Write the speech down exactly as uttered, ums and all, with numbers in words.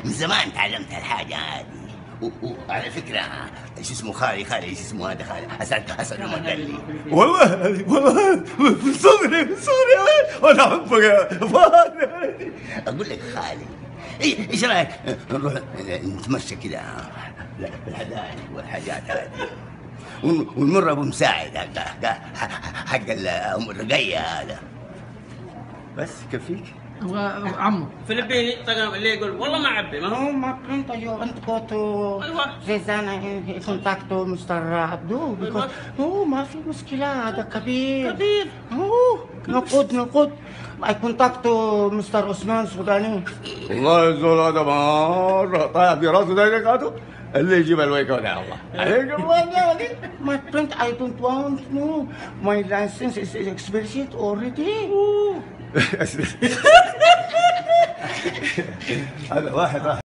من زمان تعلمت الحاجة هذه. وعلى فكرة ايش اسمه خالي خالي ايش اسمه هذا خالي اسعد اسعد ما قال لي والله والله من صغري من صغري وانا احبك يا فهد. اقول لك خالي ايش رايك نروح نتمشى كذا بالحدائق والحاجات هذه ونمر ابو مساعد حق الرقيه هذا بس كفيك. هو عمو فلبيني طقم اللي يقول والله ما عبي ما هو ما pronto yo انتقدت زيزانا كونتاكتو مستر عبدو. اوه ما في مشكلة هذا كبير كبير. اوه نقود نقود اي كونتاكتو مستر عثمان سوداني. والله الزول هذا مرة طايح في راسه ذلك هذا اللي يجيب الويكة ده والله عليك الله. My friend, I don't want no. My license is expired already. هذا واحد راح